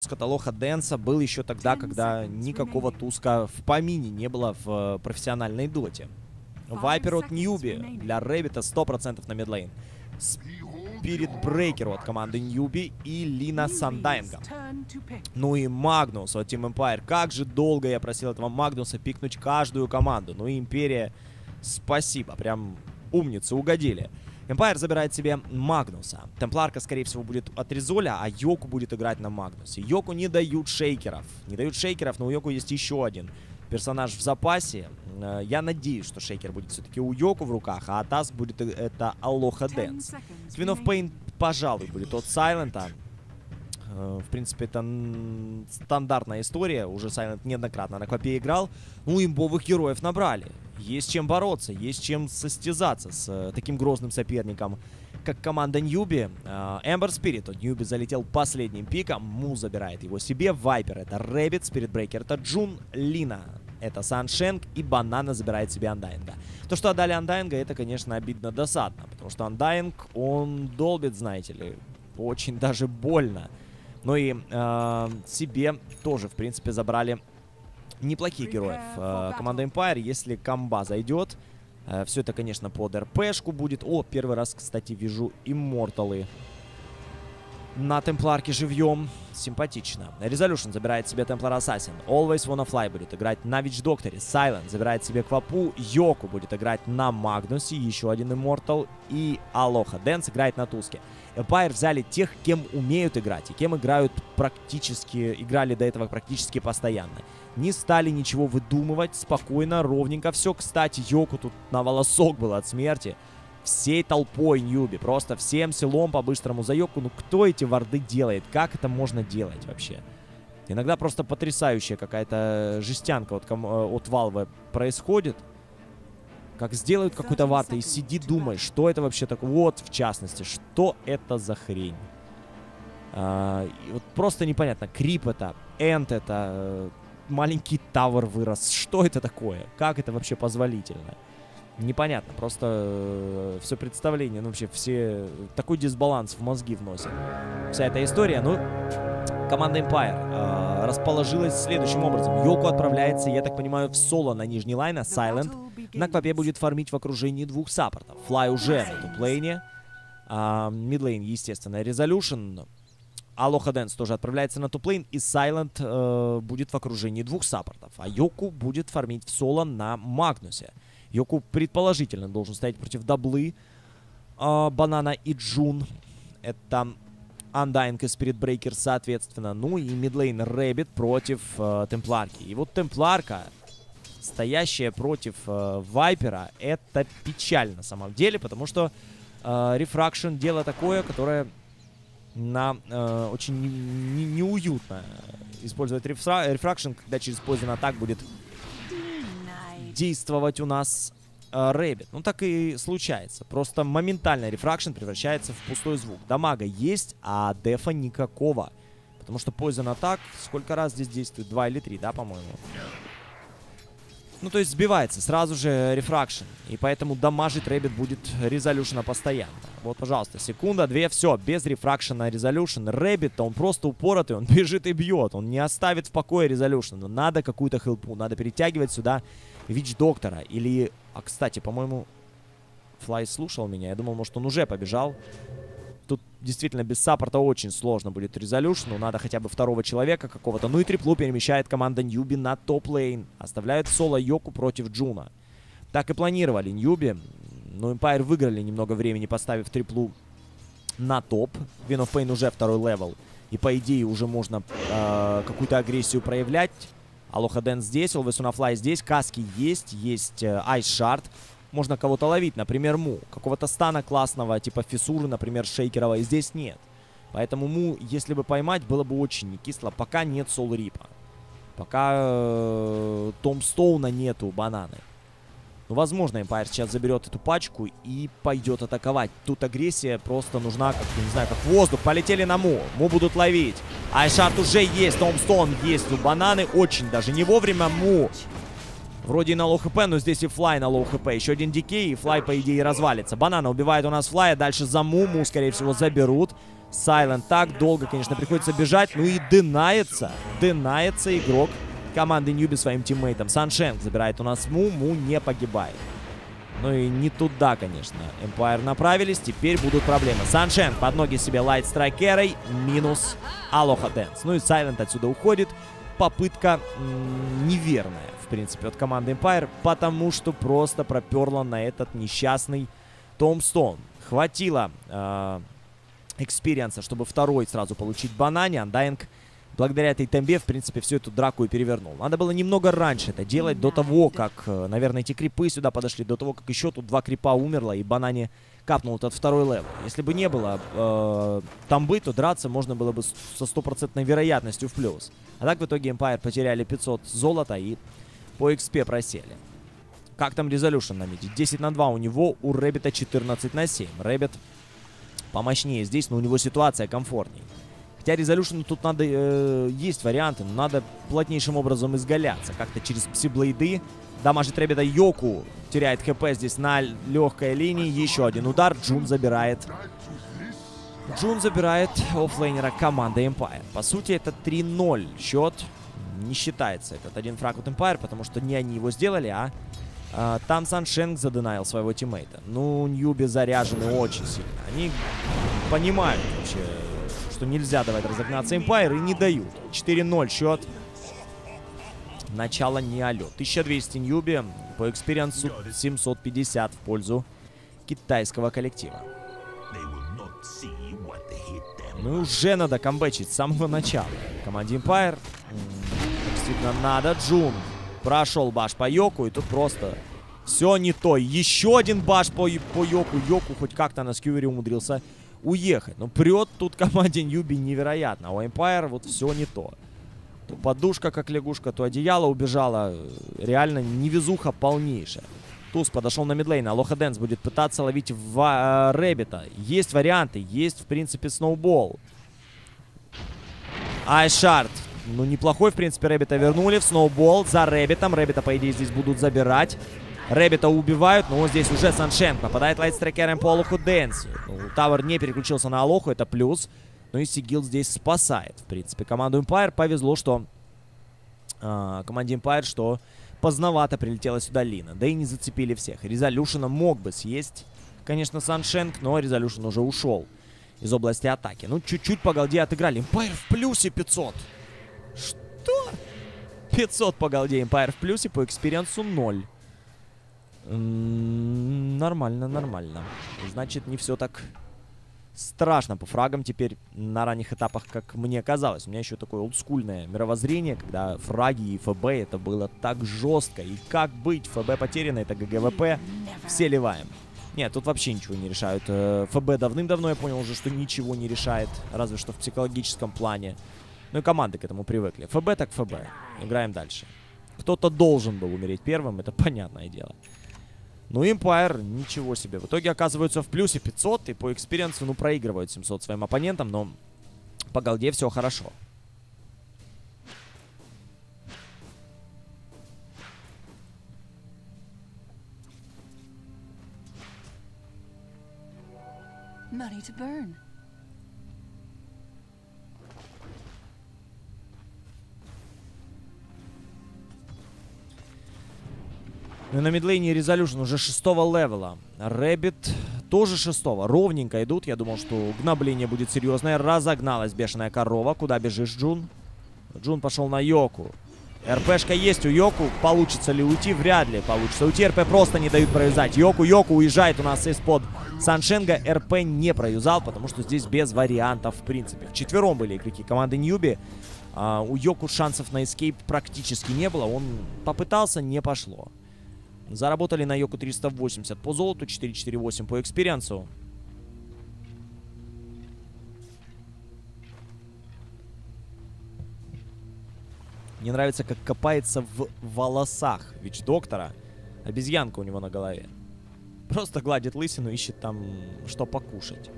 запуск от Алоха Дэнса был еще тогда, когда никакого Туска в помине не было в профессиональной доте. Вайпер от Ньюби для Рэббита 100% на мидлейн. Спирит Брейкеру от команды Ньюби и Лина с Undying. Ну и Магнус от Team Empire. Как же долго я просил этого Магнуса пикнуть каждую команду. Ну и Империя, спасибо, прям умницы, угодили. Empire забирает себе Магнуса. Темпларка, скорее всего, будет от Резоля, а Йоку будет играть на Магнусе. Йоку не дают шейкеров. Не дают шейкеров, но у Йоку есть еще один персонаж в запасе. Я надеюсь, что шейкер будет все-таки у Йоку в руках, а Таск будет это Алоха Дэнс. Queen of Pain, пожалуй, будет от Сайлента. В принципе, это стандартная история. Уже Сайлент неоднократно на Квапе играл. Ну, имбовых героев набрали. Есть чем бороться, есть чем состязаться с таким грозным соперником, как команда Ньюби. Эмбер Спирит от Ньюби залетел последним пиком. Му забирает его себе. Вайпер это Рэббит, Спирит Брейкер это Джун, Лина это Саншенк и Банана забирает себе Undying. То, что отдали Undying, это, конечно, обидно досадно, потому что Undying, он долбит, знаете ли, очень даже больно. Ну и себе тоже, в принципе, забрали неплохих героев. Команда Empire, если комба зайдет, все это, конечно, под РПшку будет. О, первый раз, кстати, вижу имморталы на Темпларке живьем. Симпатично. Resolution забирает себе Templar Assassin. Always Wanna Fly будет играть на Witch Doctor. Silent забирает себе Квапу. Йоку будет играть на Магнусе. Еще один Immortal. И Алоха Дэнс играет на Туске. Empire взяли тех, кем умеют играть. И кем играют практически... Играли до этого практически постоянно. Не стали ничего выдумывать. Спокойно, ровненько все. Кстати, Йоку тут на волосок был от смерти. Всей толпой Ньюби. Просто всем селом по-быстрому за Йоку. Ну кто эти варды делает? Как это можно делать вообще? Иногда просто потрясающая какая-то жестянка от Valve происходит. Как сделают какой-то вард и сиди думай, что это вообще такое. Вот, в частности, что это за хрень. Вот просто непонятно. Крип это, Энд это, маленький тавер вырос. Что это такое? Как это вообще позволительно? Непонятно, просто все представление, ну вообще все... Такой дисбаланс в мозги вносит. Вся эта история, ну... Команда Empire расположилась следующим образом. Йоку отправляется, я так понимаю, в соло на нижний лайн, а Silent на Квапе будет фармить в окружении двух саппортов. Флай уже на туплейне. Мидлейн, естественно, Resolution. Алоха Дэнс тоже отправляется на туплейн, и Silent будет в окружении двух саппортов. А Йоку будет фармить в соло на Магнусе. Йоку предположительно должен стоять против даблы Банана и Джун. Это Undying и Spirit Breaker соответственно. Ну и мидлейн Рэббит против Темпларки. И вот Темпларка, стоящая против Вайпера, это печально на самом деле, потому что Refraction дело такое, которое очень неуютно использовать Refraction, когда через Poison Attack будет действовать у нас Рэббит. Ну, так и случается. Просто моментально Refraction превращается в пустой звук. Дамага есть, а дефа никакого. Потому что Poison Attack сколько раз здесь действует? 2 или 3, да, по-моему? Ну, то есть сбивается сразу же Refraction. И поэтому дамажить Рэббит будет Resolution постоянно. Вот, пожалуйста, секунда, две, все. Без Refraction на Resolution. Рэббит-то он просто упоротый, он бежит и бьет. Он не оставит в покое Resolution. Но надо какую-то хелпу, надо перетягивать сюда Вич Доктора. Или... А, кстати, по-моему, Флай слушал меня. Я думал, может, он уже побежал. Тут действительно без саппорта очень сложно будет Resolution. Надо хотя бы второго человека какого-то. Ну и триплу перемещает команда Ньюби на топ-лейн. Оставляют соло Йоку против Джуна. Так и планировали Ньюби. Но Empire выиграли немного времени, поставив триплу на топ. Queen of Pain уже второй левел. И по идее уже можно какую-то агрессию проявлять. Алоха Дэнс здесь, Always Wanna Fly здесь. Каски есть, есть Ice Shard. Можно кого-то ловить, например, Му. Какого-то стана классного, типа Фиссуры, например, Шейкерова, здесь нет. Поэтому Му, если бы поймать, было бы очень не кисло. Пока нет Сол Рипа. Пока Томстоуна нету Бананы. Ну, возможно, Empire сейчас заберет эту пачку и пойдет атаковать. Тут агрессия просто нужна, как, не знаю, как воздух. Полетели на Му. Му будут ловить. Айшард уже есть, Томстоун есть у Бананы. Очень даже не вовремя Му Вроде и на лоу хп, но здесь и Флай на лоу хп. Еще один дикей, и Флай, по идее, развалится. Банана убивает у нас Флая. Дальше за Муму, скорее всего, заберут. Сайлент так долго, конечно, приходится бежать. Ну и динается игрок команды Ньюби своим тиммейтом. Саншенк забирает у нас Муму, не погибает. Ну и не туда, конечно. Empire направились, теперь будут проблемы. Саншенк под ноги себе Light Strike Эрой, минус Алоха Дэнс. Ну и Сайлент отсюда уходит. Попытка неверная, в принципе, от команды Empire, потому что просто проперла на этот несчастный Томстоун. Хватило экспириенса, чтобы второй сразу получить банане. Undying благодаря этой тембе, в принципе, всю эту драку и перевернул. Надо было немного раньше это делать, до того, как, наверное, эти крипы сюда подошли, до того, как еще тут 2 крипа умерло, и банане капнул этот второй левел. Если бы не было тамбы, то драться можно было бы со 100% вероятностью в плюс. А так в итоге Empire потеряли 500 золота и по XP просели. Как там Resolution на миде? 10 на 2 у него, у Рэббита 14 на 7. Рэббит помощнее здесь, но у него ситуация комфортней. Хотя Resolution тут надо, есть варианты, но надо плотнейшим образом изгаляться. Как-то через пси-блейды. Дамажит Рэббита Йоку. Теряет хп здесь на легкой линии. Еще один удар. Джун забирает оффлейнера команды Empire. По сути, это 3-0 счет. Не считается этот один фраг от Empire, потому что не они его сделали, а там Саншенк заденаил своего тиммейта. Ну, Ньюби заряжены очень сильно. Они понимают вообще, что нельзя давать разогнаться Empire, и не дают. 4-0 счет. Начало не алё. 1200 Ньюби. По экспириенсу 750 в пользу китайского коллектива. Ну и уже надо камбэчить с самого начала. Команде Empire действительно надо. Джун прошел баш по Йоку, и тут просто все не то. Еще один баш по Йоку. Йоку хоть как-то на скьювере умудрился уехать. Но прет тут команде Ньюби невероятно. А у Empire вот все не то. То подушка как лягушка, то одеяло убежало. Реально невезуха полнейшая. Туз подошел на мидлейн. Алоха Дэнс будет пытаться ловить Рэббита. Есть варианты. Есть, в принципе, сноубол. Айшард. Ну, неплохой, в принципе, Рэббита вернули. В сноубол за Рэббитом. Рэббита, по идее, здесь будут забирать. Рэббита убивают, но здесь уже Саншенк. Попадает лайтстрекером по Алоху Дэнсу. Тавер не переключился на Алоху, это плюс. Ну и Сигил здесь спасает, в принципе, команду Empire. Повезло, что команде Empire, что поздновато прилетела сюда Лина. Да и не зацепили всех. Resolution мог бы съесть, конечно, Саншенк, но Resolution уже ушел из области атаки. Ну, чуть-чуть по голде отыграли. Empire в плюсе 500. Что? 500 по голде. Empire в плюсе, по экспириенсу 0. Нормально, нормально. Значит, не все так страшно по фрагам теперь на ранних этапах, как мне казалось. У меня еще такое олдскульное мировоззрение, когда фраги и ФБ это было так жестко. И как быть? ФБ потеряно, это ГГВП. Все ливаем. Нет, тут вообще ничего не решают. ФБ давным-давно, я понял уже, что ничего не решает. Разве что в психологическом плане. Ну и команды к этому привыкли. ФБ так ФБ. Играем дальше. Кто-то должен был умереть первым, это понятное дело. Ну, Empire, ничего себе. В итоге оказываются в плюсе 500 и по экспириенсу, ну, проигрывают 700 своим оппонентам, но по голде все хорошо. Money to burn. Ну и на мидлейне Resolution уже 6-го левела. Рэббит тоже 6-го. Ровненько идут. Я думал, что гнобление будет серьезное. Разогналась бешеная корова. Куда бежишь, Джун? Джун пошел на Йоку. РПшка есть у Йоку. Получится ли уйти? Вряд ли получится. Уйти РП просто не дают проюзать. Йоку уезжает у нас из-под Саншенга. РП не проюзал, потому что здесь без вариантов в принципе. Вчетвером были игроки команды Ньюби. У Йоку шансов на эскейп практически не было. Он попытался, не пошло. Заработали на Йоку 380 по золоту, 448 по экспириенсу. Мне нравится, как копается в волосах Вич-доктора. Обезьянка у него на голове. Просто гладит лысину, ищет там, что покушать.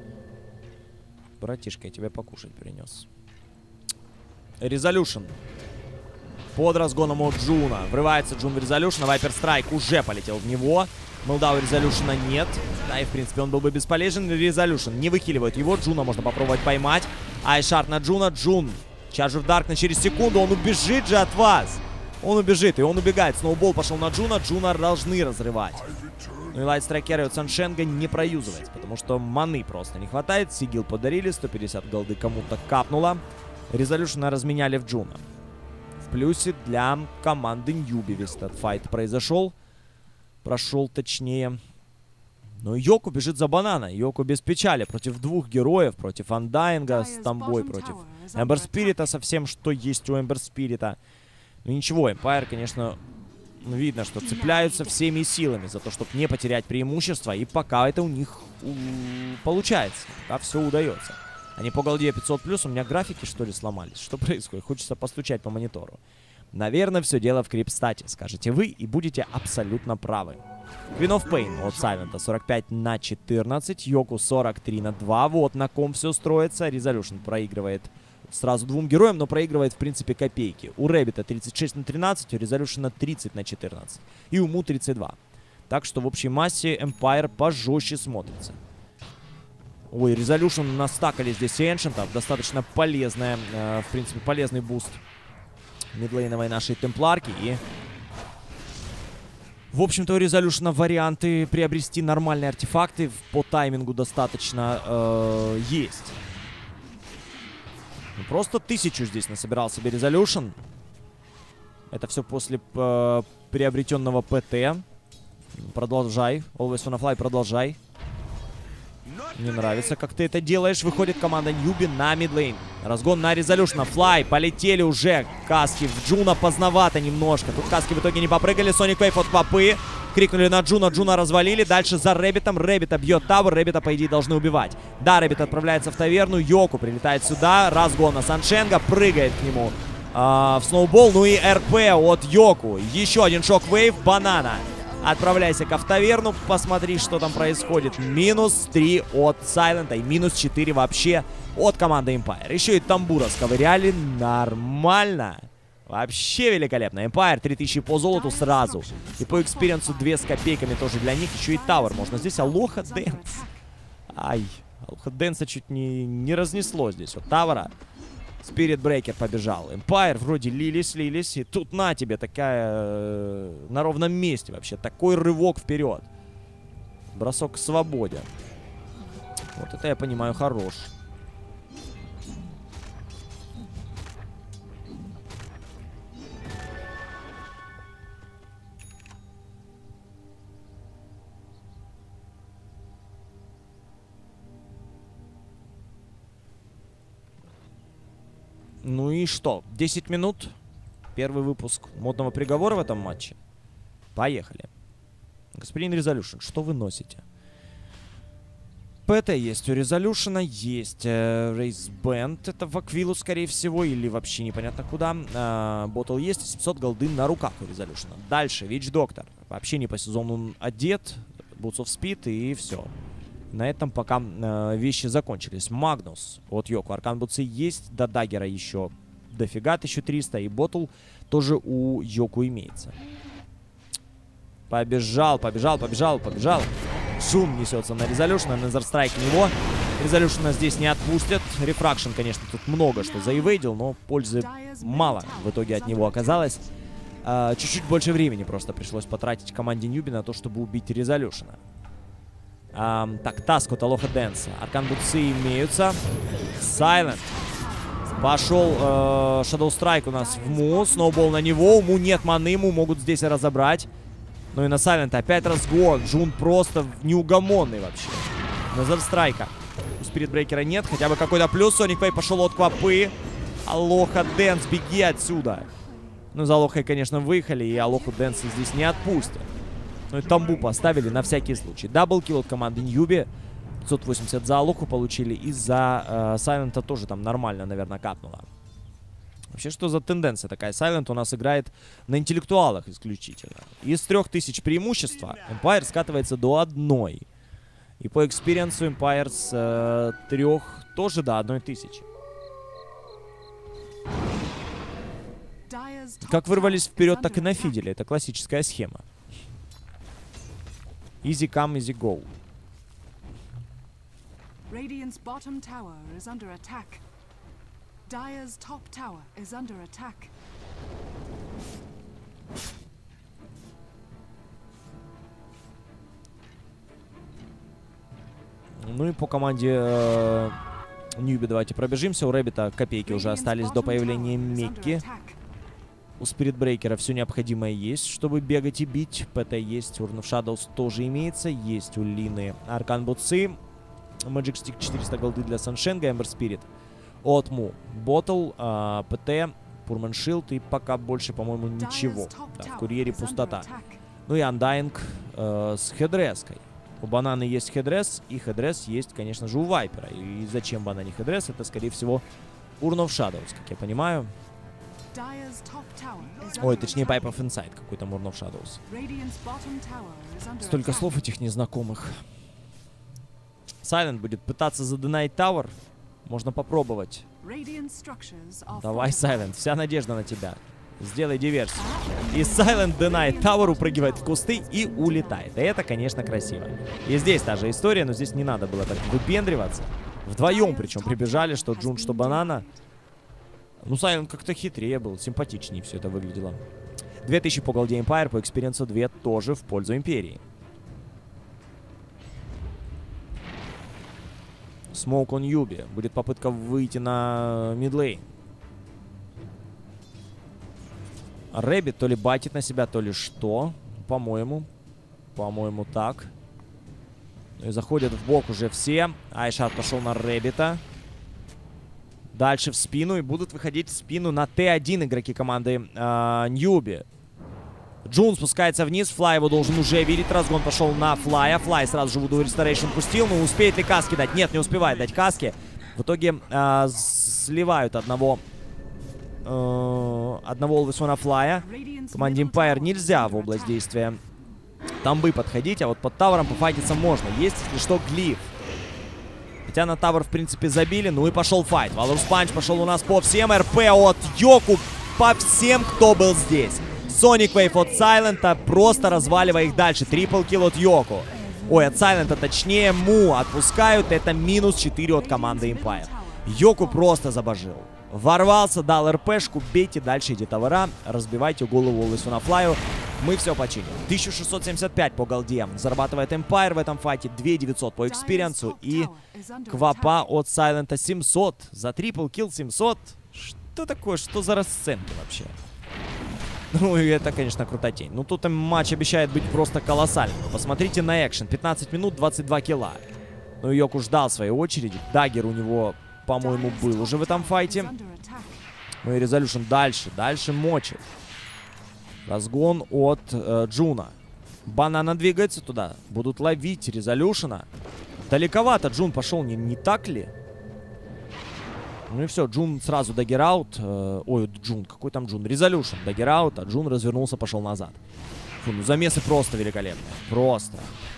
Братишка, я тебе покушать принес. Resolution. под разгоном от Джуна. Врывается Джун в Резолюшн, Вайпер Страйк уже полетел в него. Молдау Резолюшна нет. Да, и в принципе он был бы бесполезен. Резолюшн не выхиливает его. Джуна можно попробовать поймать. Айшард на Джуна. Джун. Чарджер Даркна через секунду. Он убежит же от вас. Он убежит, и он убегает. Сноубол пошел на Джуна. Джуна должны разрывать. Ну и Лайтстрайкера от Саншенга не проюзывать, потому что маны просто не хватает. Сигил подарили. 150 голды кому-то капнуло. Резолюшна разменяли в Джуна. В плюсе для команды Ньюби весь этот файт произошел. Прошел точнее. Но Йоку бежит за банана. Йоку без печали против двух героев. Против Андайнга с Тамбой, против Эмбер Спирита со всем, что есть у Эмбер Спирита. Ну ничего, Эмпайр, конечно, видно, что цепляются всеми силами за то, чтобы не потерять преимущество. И пока это у них получается. Пока все удается. Они по голде 500+, у меня графики, что ли, сломались? Что происходит? Хочется постучать по монитору. Наверное, все дело в крипстате, скажете вы, и будете абсолютно правы. Queen of Pain от Сайлента 45/14, Йоку 43/2. Вот на ком все строится. Резолюшн проигрывает сразу двум героям, но проигрывает, в принципе, копейки. У Рэббита 36/13, у Резолюшна 30/14. И у Му 32. Так что в общей массе Эмпайр пожестче смотрится. Ой, Резолюшн настакали здесь эншентов. Достаточно полезная, в принципе, полезный буст мидлейновой нашей темпларки. И, в общем-то, у Резолюшна варианты приобрести нормальные артефакты по таймингу достаточно есть. Ну, просто 1000 здесь насобирал себе Резолюшн. Это все после приобретенного ПТ. Продолжай. Always Wanna Fly, продолжай. Мне нравится, как ты это делаешь. Выходит команда Ньюби на мидлейн. Разгон на Резолюшна. Флай. Полетели уже. Каски в Джуна поздновато немножко. Тут каски в итоге не попрыгали. Соник Вейв от Попы. Крикнули на Джуна. Джуна развалили. Дальше за Рэббитом. Рэббита бьет тавер. Рэббита, по идее, должны убивать. Да, Рэббит отправляется в таверну. Йоку прилетает сюда. Разгон на Саншенга. Прыгает к нему в сноубол. Ну и РП от Йоку. Еще один шок-вейв. Банана. Отправляйся в таверну, посмотри, что там происходит. Минус 3 от Сайлента и минус 4 вообще от команды Empire. Еще и тамбура сковыряли. Нормально. Вообще великолепно. Empire 3000 по золоту сразу. И по экспириенсу 2 с копейками тоже для них. Еще и тавер можно. Здесь Алоха Дэнс. Ай, Алоха Дэнса чуть не разнесло здесь. Вот тавера. Спирит Брейкер побежал. Эмпайр вроде лились. И тут на тебе такая... на ровном месте вообще. Такой рывок вперед. Бросок к свободе. Вот это я понимаю хорош. Ну и что? 10 минут. Первый выпуск модного приговора в этом матче. Поехали. Господин Резолюшн, что вы носите? ПТ есть у Резолюшена, есть Рейсбенд. Это в Аквилу, скорее всего, или вообще непонятно куда. Ботл есть, 700 голды на руках у Резолюшена. Дальше, Вич Доктор. Вообще не по сезону одет. Boots of Speed и все. На этом пока вещи закончились. Магнус от Йоку. Аркан Бутсы есть. До Даггера еще дофига. 1300. И Ботл тоже у Йоку имеется. Побежал. Шум несется на Резолюшна. Незерстрайк в него. Резолюшна здесь не отпустят. Рефракшн, конечно, тут много что заэвейдил, но пользы мало в итоге от него оказалось. Чуть-чуть больше времени просто пришлось потратить команде Ньюби на то, чтобы убить Резолюшна. Так, Таск от Алоха Дэнса. Аркан Бутсы имеются. Сайлент. Пошел Shadow Strike у нас в Му. Сноубол на него. У Му нет маны. Му могут здесь разобрать. Ну и на Сайлента опять разгон. Джун просто неугомонный вообще. Назад страйка. У Спирит Брейкера нет. Хотя бы какой-то плюс. Соник Вейв пошел от Квапы. Алоха Дэнс, беги отсюда. Ну, за Алохой, конечно, выехали. И Алоху Дэнса здесь не отпустят. Ну и тамбу поставили на всякий случай. Даблкил от команды Ньюби. 580 за Алоху получили. И за Сайлента тоже там нормально, наверное, капнуло. Вообще, что за тенденция такая? Сайлент у нас играет на интеллектуалах исключительно. Из 3000 преимущества Empire скатывается до 1. И по экспириенсу Empire с 3 тоже до 1000. Как вырвались вперед, так и нафидели. Это классическая схема. Easy come, easy go. Radiant's bottom tower is under attack. Dire's top tower is under attack. Ну и по команде Ньюби давайте пробежимся. У Рэббита копейки уже остались до появления Мекки. У Спиритбрейкера все необходимое есть, чтобы бегать и бить. ПТ есть, Urn of Shadows тоже имеется. Есть у Лины Аркан Бутсы. Magic Stick 400 голды для Саншенга, Эмбер Спирит. От Му Ботл, ПТ, Пурман Шилд и пока больше, по-моему, ничего. Да, в Курьере пустота. Ну и Undying с хедреской. У Бананы есть хедрес, и хедрес есть, конечно же, у Вайпера. И зачем Банане хедрес? Это, скорее всего, Urn of Shadows, как я понимаю. Ой, точнее, Pipe of Insight, какой-то Urn of Shadows. Столько слов этих незнакомых. Silent будет пытаться заденать Tower. Можно попробовать. Давай, Silent, вся надежда на тебя. Сделай диверсию. И Silent Denied Tower упрыгивает в кусты и улетает. И это, конечно, красиво. И здесь та же история, но здесь не надо было так выпендриваться. Вдвоем причем прибежали, что Джун, что Банана. Ну, Silent как-то хитрее был, симпатичнее все это выглядело. 2000 по голде Empire, по экспириенсу 2 тоже в пользу Империи. Смоук он Юби. Будет попытка выйти на мидлейн. Рэббит то ли байтит на себя, то ли что. По-моему. По-моему, так. Ну и заходят в бок уже все. Айшат пошел на Рэббита. Дальше в спину. И будут выходить в спину на Т1 игроки команды Ньюби. Джун спускается вниз. Флай его должен уже видеть. Разгон пошел на Флая. Флай сразу же Voodoo Restoration пустил. Но успеет ли каски дать? Нет, не успевает дать каски. В итоге сливают одного Always Wanna Fly'а. Команде Empire нельзя в область действия тамбы подходить, а вот под тавером пофайтиться можно. Есть, если что, глиф. Хотя на тавер, в принципе, забили. Ну и пошел файт. Valor's Punch пошел у нас по всем. РП от Йоку по всем, кто был здесь. Sonic Wave от Сайлента, просто разваливая их дальше. Трипл килл от Йоку. Ой, от Сайлента, точнее, Му отпускают. Это минус 4 от команды Empire. Йоку просто забожил. Ворвался, дал РПшку, бейте дальше эти товара, разбивайте голову Always Wanna Fly. Мы все починим. 1675 по голде зарабатывает Empire в этом файте, 2900 по экспириенсу и квапа от Сайлента 700. За трипл килл 700. Что такое? Что за расценки вообще? Ну, и это, конечно, крутотень. Ну, тут матч обещает быть просто колоссальным. Посмотрите на экшен. 15 минут, 22 килла. Ну, Йоку ждал своей очереди. Даггер у него, по-моему, был уже в этом файте. Ну и Резолюшн дальше мочит. Разгон от Джуна. Банана двигается туда. Будут ловить Резолюшна. Далековато Джун пошел, не так ли? Ну и все, Джун сразу даггераут. Ой, Джун, какой там Джун? Резолюшн даггераут, а Джун развернулся, пошел назад. Фу, ну замесы просто великолепные. Просто.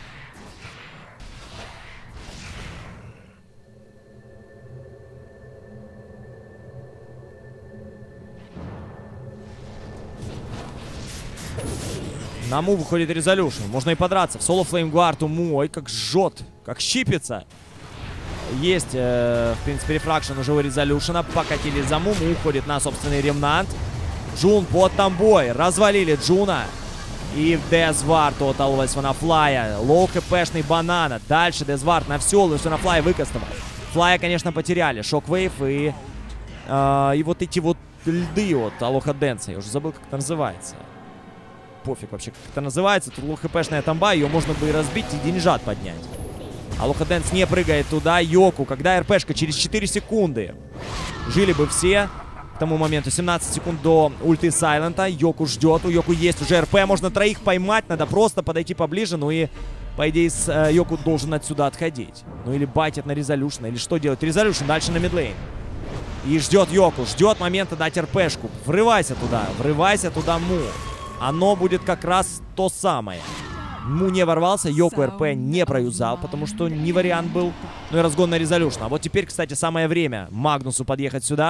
На Му выходит Резолюшн. Можно и подраться. В соло Флеймгуард у Му. Ой, как жжет. Как щипится. Есть, в принципе, рефракшн уже у Резолюшна. Покатили за Му. Му уходит на собственный ремнант. Джун под тамбой. Развалили Джуна. И Дезвард от Always Wanna Fly. Лоу хпшный Банана. Дальше Дезвард на все. Always Wanna Fly выкастовал. Флая, конечно, потеряли. Шоквейв и вот эти вот льды от Алоха Дэнса. Я уже забыл, как это называется. Пофиг вообще, как это называется. Тут лоу хпшная тамба. Ее можно бы и разбить, и деньжат поднять. Алоха Дэнс не прыгает туда. Йоку, когда РПшка через 4 секунды. Жили бы все. К тому моменту 17 секунд до ульты Сайлента. Йоку ждет. У Йоку есть уже РП. Можно троих поймать. Надо просто подойти поближе. Ну и, по идее, Йоку должен отсюда отходить. Ну или байтит на Резолюшна. Или что делать? Резолюшн дальше на мидлейн. И ждет Йоку. Ждет момента дать РПшку. Врывайся туда. Врывайся туда, Му. Оно будет как раз то самое. Му не ворвался, Йоку РП не проюзал, потому что не вариант был. Ну и разгон на Резолюшн. А вот теперь, кстати, самое время Магнусу подъехать сюда.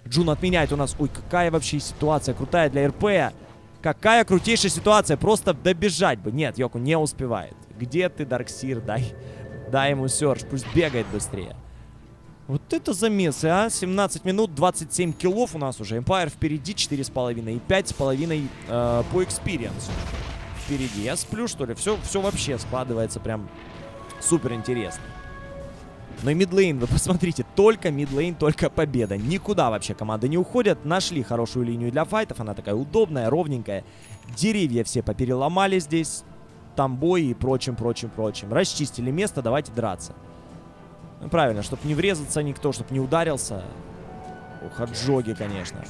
Джун отменяет у нас. Ой, какая вообще ситуация крутая для РП. Какая крутейшая ситуация. Просто добежать бы. Нет, Йоку не успевает. Где ты, Дарксир? Дай ему серж. Пусть бегает быстрее. Вот это замесы, а. 17 минут, 27 киллов у нас уже. Empire впереди 4,5 и 5,5 по экспириенсу. Впереди. Я сплю, что ли? Все вообще складывается прям супер интересно. Но и мидлейн, вы посмотрите, только мидлейн, только победа. Никуда вообще команды не уходят. Нашли хорошую линию для файтов. Она такая удобная, ровненькая. Деревья все попереломали здесь. Тамбой и прочим. Расчистили место, давайте драться. Ну, правильно, чтобы не врезаться никто, чтобы не ударился. Ух, отжоги, конечно.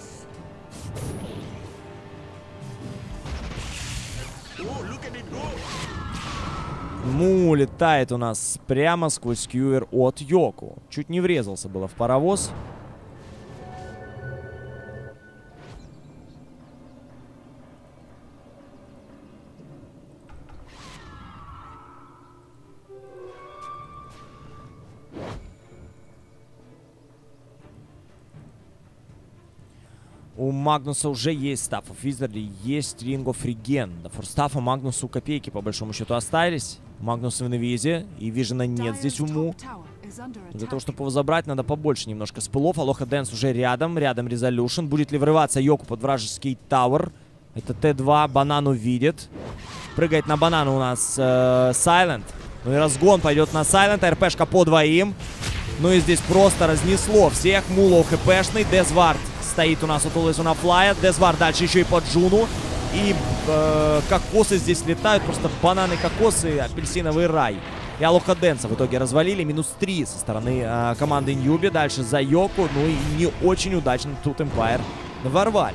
Му летает у нас прямо сквозь скьюер от Йоку. Чуть не врезался было в паровоз. У Магнуса уже есть Staff of Wizardry, есть Ring of Regen. Да, форстафа Магнусу копейки по большому счету остались. Магнус в инвизе, и Вижена нет здесь у Му. Для того, чтобы его забрать, надо побольше немножко спылов. Алоха Дэнс уже рядом Resolution. Будет ли врываться Йоку под вражеский Тауэр? Это Т2, банан увидит. Прыгает на банана у нас Сайлент. Ну и разгон пойдет на Сайлента, РПшка по двоим. Ну и здесь просто разнесло всех. Мулоу хпшный, Дезвард стоит у нас от Always on a Fly. Дезвард дальше еще и по Джуну. И кокосы здесь летают. Просто бананы, кокосы, апельсиновый рай. И Алоха Дэнса в итоге развалили. -3 со стороны команды Ньюби. Дальше за Йоку. Ну и не очень удачно тут Empire ворвались.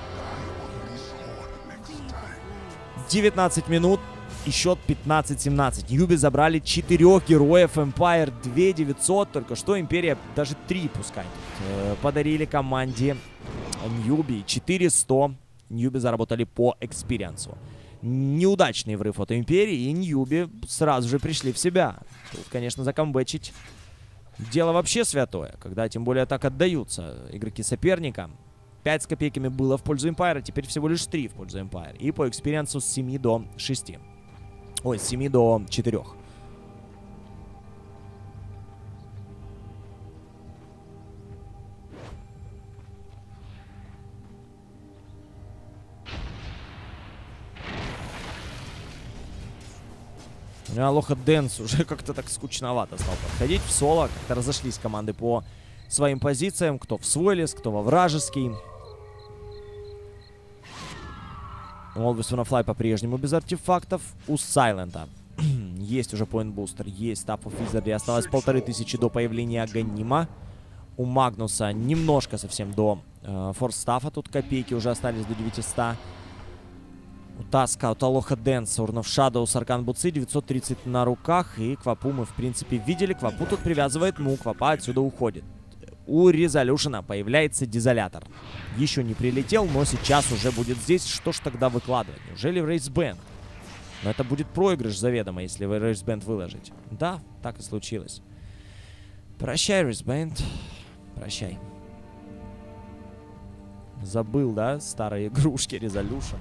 19 минут. И счет 15-17. Ньюби забрали 4 героев. Empire 2900. Только что Империя даже 3 пускай подарили команде Ньюби. 400 Ньюби заработали по экспириенсу. Неудачный врыв от Империи. И Ньюби сразу же пришли в себя. Тут, конечно, закомбэчить дело вообще святое. Когда тем более так отдаются игроки соперника. 5 с копейками было в пользу Empire. Теперь всего лишь 3 в пользу Empire. И по экспириенсу с 7 до 6. Ой, с 7 до 4. Алоха Дэнс уже как-то так скучновато стал подходить в соло. Как-то разошлись команды по своим позициям. Кто в свой лес, кто во вражеский. Always on a Fly по-прежнему без артефактов. У Сайлента есть уже поинт-бустер, есть Staff of Wizardry. Осталось 1500 до появления Аганима. У Магнуса немножко совсем до форстафа. Тут копейки уже остались до 900. У Таска, у Алоха Дэнса, Урнов Шадоус, Аркан Буци 930 на руках. И Квапу мы в принципе видели. Квапу тут привязывает Му, Квапа отсюда уходит. У Резолюшена появляется Дизолятор. Еще не прилетел, но сейчас уже будет здесь. Что ж тогда выкладывать? Неужели Рейсбенд? Но это будет проигрыш заведомо, если вы Рейсбенд выложите. Да, так и случилось. Прощай, Рейсбенд. Прощай. Забыл, да, старые игрушки Резолюшен.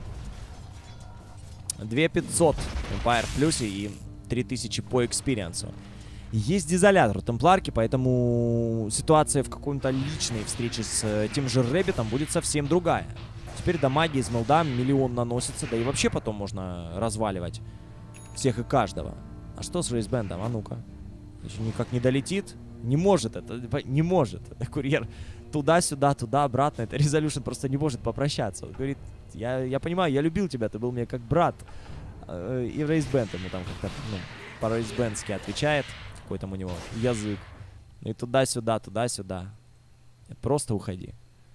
2500 Empire в плюсе и 3000 по экспириенсу. Есть Дизолятор у Темпларки, поэтому ситуация в каком-то личной встрече с тем же Рэббитом будет совсем другая. Теперь дамаги из молда миллион наносится, да и вообще потом можно разваливать всех и каждого. А что с Рейсбендом? А ну-ка. Еще никак не долетит? Не может это, не может. Курьер туда-сюда, туда-обратно. Это Resolution просто не может попрощаться. Он говорит, я понимаю, я любил тебя, ты был мне как брат. И Рейсбенд ему там как-то, ну, по-рейсбендски отвечает. Какой там у него язык. И туда-сюда, туда-сюда. Просто уходи.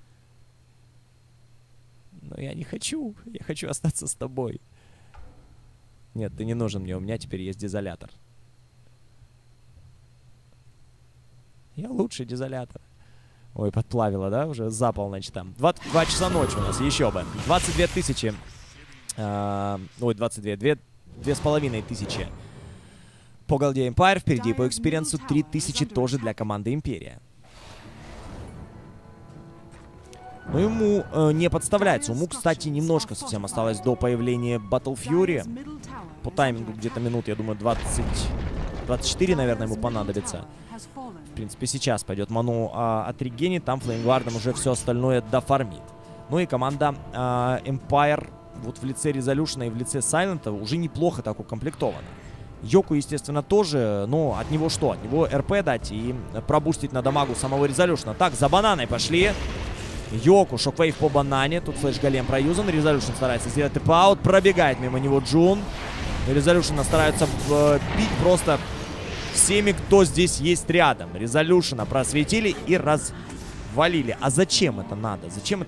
Но я не хочу. Я хочу остаться с тобой. Нет, ты не нужен мне. У меня теперь есть Дизолятор. Я лучший Дизолятор. Ой, подплавило, да? Уже за полночь там. 2 часа ночи у нас. Еще бы. 22 тысячи. Ой, 22. 2500. По голде Empire, впереди по экспириенсу 3000 тоже для команды Империя. Но ему не подставляется. Ему, кстати, немножко совсем осталось до появления Battle Fury. По таймингу где-то минут, я думаю, 24, наверное, ему понадобится. В принципе, сейчас пойдет ману от Регени. Там флеймгвардом уже все остальное дофармит. Ну и команда Empire вот в лице Resolution и в лице Сайлента уже неплохо так укомплектована. Йоку, естественно, тоже, но от него что? От него РП дать и пробустить на дамагу самого Resolution. Так, за бананой пошли. Йоку, шоквейв по банане. Тут флеш-голем проюзан. Resolution старается сделать тэп-аут. Пробегает мимо него Джун. Resolution стараются бить просто всеми, кто здесь есть рядом. Resolution просветили и развалили. А зачем это надо? Зачем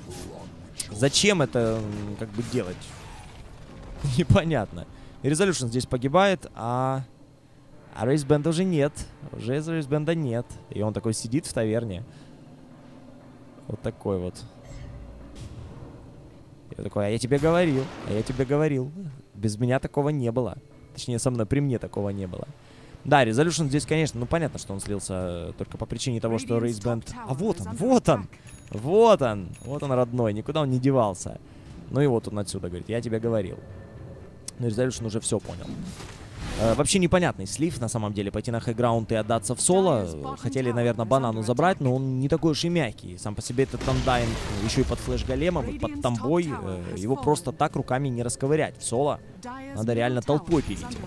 это как бы делать? Непонятно. Resolution здесь погибает, а Рейсбенда уже нет. Уже Рейсбенда нет. И он такой сидит в таверне. Вот такой вот. Я такой, а я тебе говорил. А я тебе говорил. Без меня такого не было. Точнее, со мной при мне такого не было. Да, Resolution здесь, конечно, ну понятно, что он слился только по причине того, что Рейсбенд... А вот он, вот он! Вот он! Вот он, родной. Никуда он не девался. Ну и вот он отсюда говорит, я тебе говорил. Но Resolution уже все понял. Вообще непонятный слив, на самом деле, пойти на хайграунд и отдаться в соло. Хотели, наверное, банану забрать, но он не такой уж и мягкий. Сам по себе этот Тандайн, еще и под флеш-големом, и под тамбой, его просто так руками не расковырять. В соло надо реально толпой пилить его.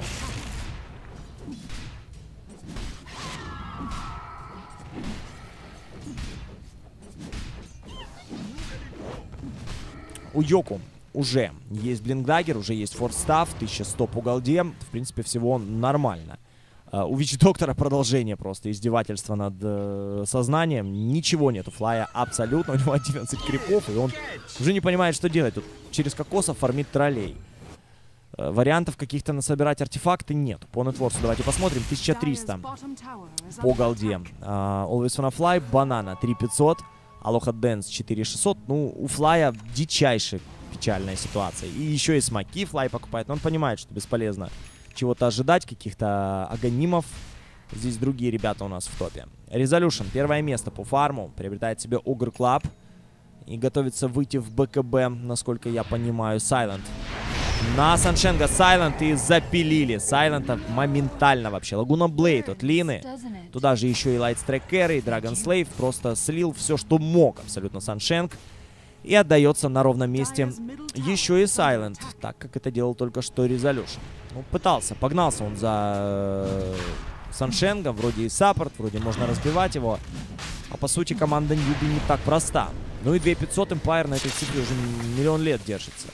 У Йоку уже есть Блинкдаггер, уже есть форстав, 1100 по голде. В принципе, всего нормально. У Вич-доктора продолжение просто издевательства над сознанием. Ничего нету флая абсолютно. У него 11 крипов, и он уже не понимает, что делать. Тут через кокосов фармит троллей. Вариантов каких-то насобирать артефакты нет. По нетворсу давайте посмотрим. 1300 по голде. Always Wanna Fly, банана 3500. Алоха Дэнс 4600. Ну, у Флая дичайшая печальная ситуация. И еще и смоки Флай покупает. Но он понимает, что бесполезно чего-то ожидать, каких-то аганимов. Здесь другие ребята у нас в топе. Resolution, первое место по фарму. Приобретает себе Ogre Club. И готовится выйти в БКБ, насколько я понимаю. Silent. На Саншенга Silent и запилили. Silent моментально вообще. Лагуна Блейд от Лины. Туда же еще и Lightstrike Carry, Dragon Slave. Просто слил все, что мог абсолютно Саншенг. И отдается на ровном месте еще и Silent. Так, как это делал только что Resolution. Ну, пытался, погнался он за Саншенгом. Вроде и саппорт, вроде можно разбивать его. А по сути команда Ньюби не так проста. Ну и 2500 Empire на этой цифре уже миллион лет держится.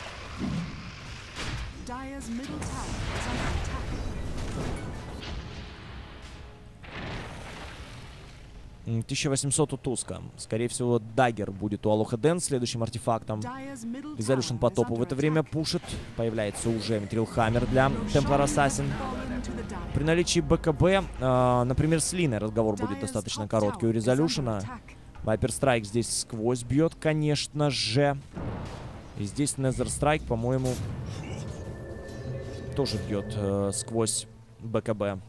1800 у Туска. Скорее всего, Даггер будет у Алоха Дэнс следующим артефактом. Resolution по топу в это время пушит. Появляется уже Митрилхаммер для Templar Assassin. При наличии БКБ, например, с Линой разговор будет достаточно короткий у Resolution. Viper Strike здесь сквозь бьет, конечно же. И здесь Nether Strike, по-моему, тоже бьет сквозь БКБ.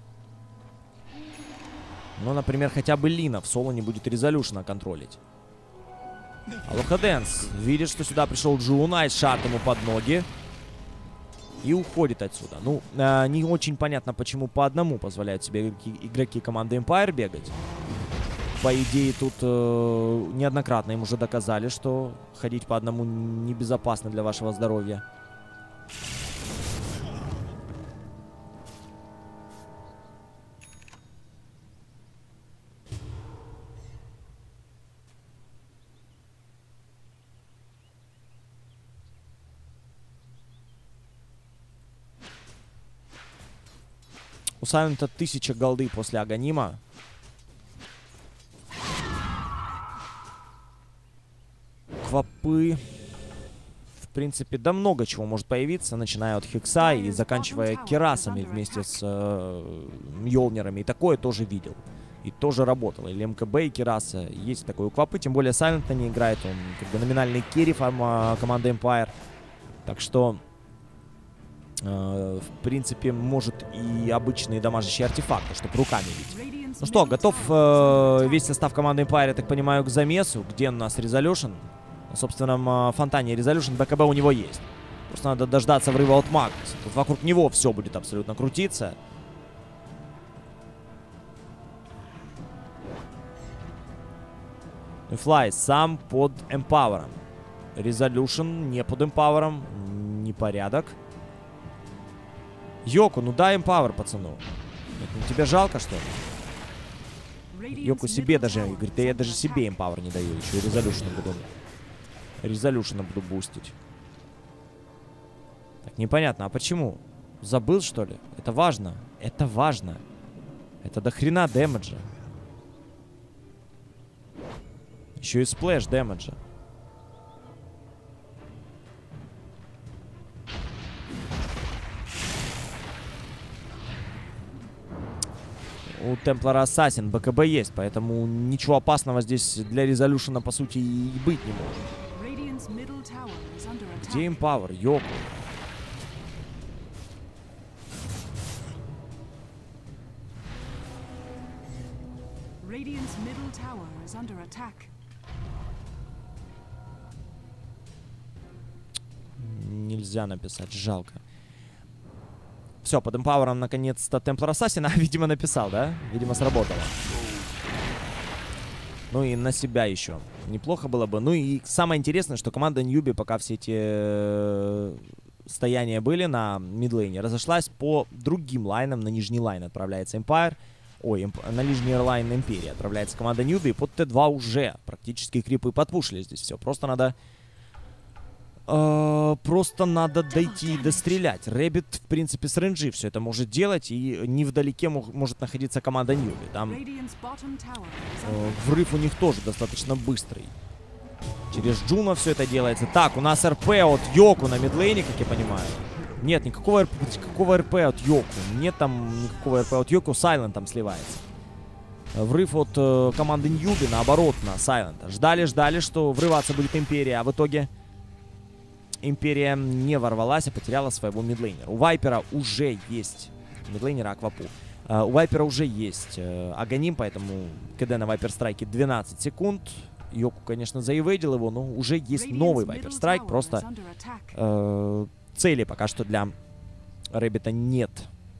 Ну, например, хотя бы Лина в соло не будет Resolution контролить. Алоха Дэнс видит, что сюда пришел Джун, айс-шарт ему под ноги. И уходит отсюда. Ну, не очень понятно, почему по одному позволяют себе игроки команды Empire бегать. По идее, тут неоднократно им уже доказали, что ходить по одному небезопасно для вашего здоровья. У Сайлента 1000 голды после Аганима. Квапы. В принципе, да много чего может появиться, начиная от Хекса и заканчивая Керасами вместе с Мьёлнирами. И такое тоже видел. И тоже работал. Или МКБ и Кераса. Есть такой у Квапы. Тем более Сайлента не играет. Он как бы номинальный керри команды Empire. Так что В принципе, может и обычные дамажащие артефакты, чтобы руками бить. Ну что, готов весь состав команды Empire, я так понимаю, к замесу. Где у нас Resolution? На собственном фонтане Resolution БКБ у него есть. Просто надо дождаться врыва от Магнуса. Тут вокруг него все будет абсолютно крутиться. Fly сам под Эмпауэром. Resolution не под Эмпауэром. Непорядок. Йоку, ну дай Эмпауэр, пацану. Ну, тебе жалко, что ли? Йоку себе даже, говорит, да я даже себе Эмпауэр не даю. Еще и Resolution буду бустить. Так, непонятно, а почему? Забыл, что ли? Это важно. Это важно. Это до хрена дэмэджа. Еще и сплэш дэмэджа. У Темплара Ассасин БКБ есть, поэтому ничего опасного здесь для Резолюшена, по сути, и быть не может. Где Эмпауэр? Йоку. Нельзя написать, жалко. Все, под Эмпауэром наконец-то Темплар Ассасина, видимо, написал, да? Видимо, сработало. Ну и на себя еще. Неплохо было бы. Ну и самое интересное, что команда Ньюби, пока все эти стояния были на мидлейне, разошлась по другим лайнам. На нижний лайн отправляется Empire. Ой, на нижний лайн Империя отправляется команда Ньюби. И под Т2 уже практически крипы подпушили здесь все. Просто надо дойти и дострелять. Рэббит, в принципе, с рейнджи все это может делать. И невдалеке может находиться команда Ньюби. Там врыв у них тоже достаточно быстрый. Через Джуна все это делается. Так, у нас РП от Йоку на мидлейне, как я понимаю. Нет, никакого РП от Йоку. Нет там никакого РП от Йоку. Сайлент там сливается. Врыв от команды Ньюби, наоборот, на Сайлента. Ждали, что врываться будет Империя. А в итоге Империя не ворвалась, а потеряла своего мидлейнера. У Вайпера уже есть мидлейнера Аквапу. У Вайпера уже есть Аганим, поэтому КД на Вайпер Страйке 12 секунд. Йоку, конечно, заевейдил его, но уже есть новый Вайпер Страйк. Просто цели пока что для Рэббита нет.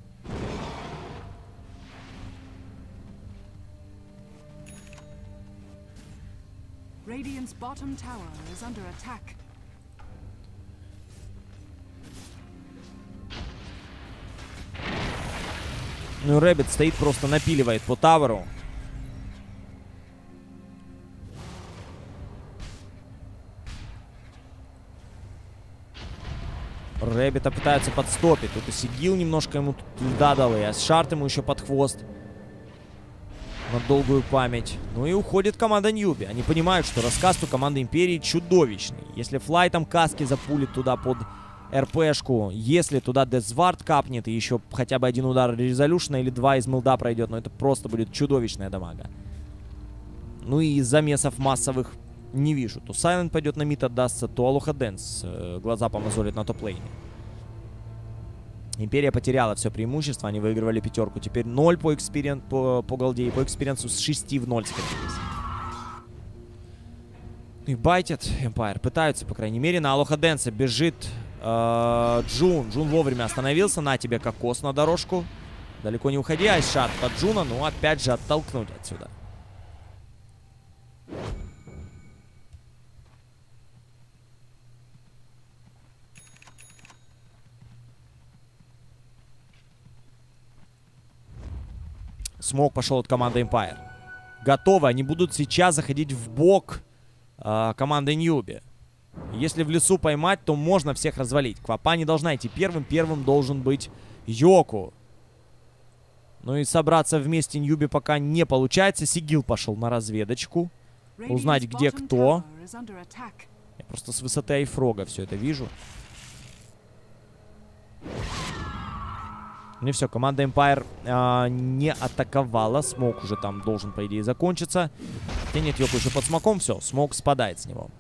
Ну, Рэббит стоит, просто напиливает по таверу. Рэббита пытаются подстопить. Тут и Сигил немножко ему льда дал, и Асшарт ему еще под хвост. На долгую память. Ну и уходит команда Ньюби. Они понимают, что раскаст у команды Империи чудовищный. Если Флай там каски запулит туда под РПшку, если туда Дезвард капнет и еще хотя бы один удар Резолюшна или два из милда пройдет, но это просто будет чудовищная дамага. Ну и замесов массовых не вижу. То Сайлент пойдет на мид отдастся, то Алоха Дэнс глаза помазолит на топ-лейне. Империя потеряла все преимущество, они выигрывали пятерку. Теперь 0 по голде и по экспириенсу с 6 в 0 скатились. И байтят Empire, пытаются, по крайней мере. На Алоха Дэнса бежит Джун. Джун вовремя остановился. На тебе кокос на дорожку. Далеко не уходи. Айшат под Джуна. Ну, опять же, оттолкнуть отсюда. Смок пошел от команды Empire. Готовы. Они будут сейчас заходить в бок команды Ньюби. Если в лесу поймать, то можно всех развалить. Квапа не должна идти первым. Первым должен быть Йоку. Ну и собраться вместе Ньюби пока не получается. Сигил пошел на разведочку. Узнать, где кто. Я просто с высоты Айфрога все это вижу. Ну и все, команда Empire не атаковала. Смок уже там должен, по идее, закончиться. Хотя нет, Йоку уже под смоком. Все, смок спадает с него.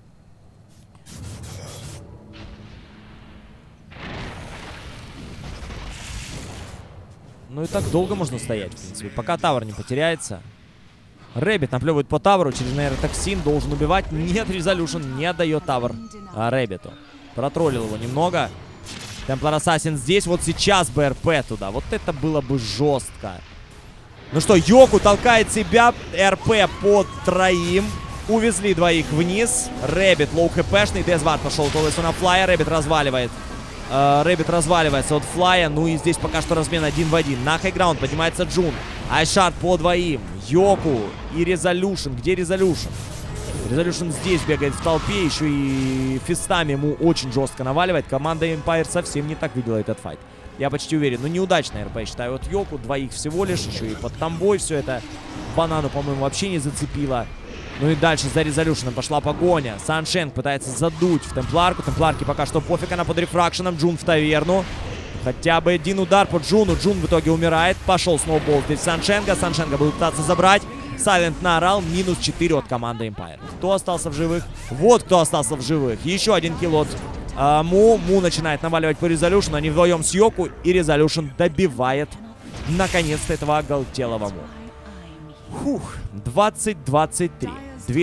Ну и так долго можно стоять, в принципе, пока тавер не потеряется. Рэббит наплевывает по таверу, через нейротоксин, должен убивать. Нет, Резолюшн не отдает тавер Рэббиту. Протроллил его немного. Темплар Ассасин здесь, вот сейчас бы РП туда. Вот это было бы жестко. Ну что, Йоку толкает себя, РП по троим. Увезли двоих вниз. Рэббит лоу хпшный, Дезвард пошел толесу на флая, Рэббит разваливает. Рэббит разваливается от флая. Ну и здесь пока что размен 1 в 1. На хайграунд поднимается Джун. Айшард по двоим. Йоку и Резолюшн. Где Резолюшн? Резолюшн здесь бегает в толпе. Еще и фистами ему очень жестко наваливает. Команда Empire совсем не так видела этот файт. Я почти уверен. Ну, неудачная РП, считаю, от Йоку. Двоих всего лишь. Еще и под тамбой все это. Банану, по-моему, вообще не зацепило. Ну и дальше за Резолюшном пошла погоня. Саншенг пытается задуть в Темпларку. Темпларке пока что пофиг, она под рефракшеном. Джун в таверну. Хотя бы один удар по Джуну. Джун в итоге умирает. Пошел сноубол здесь Саншенга. Саншенга будет пытаться забрать. Сайлент наорал. Минус 4 от команды Empire. Кто остался в живых? Вот кто остался в живых. Еще один килл от Му. Му начинает наваливать по Резолюшну. Они вдвоем с Йоку. И Резолюшн добивает наконец-то этого оголтелого Му. Фух. 20-23.